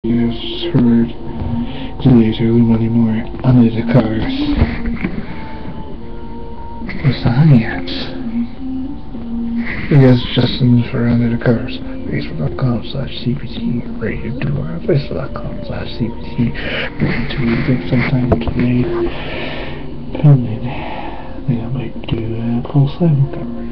You just heard today's early Monday morning under the covers with science. You guys just listen for Under the Covers. Facebook.com/CPT Radio Tour. Facebook.com/CPT Radio Tour. I think sometime today, pending, I think I might do a full 7 cover.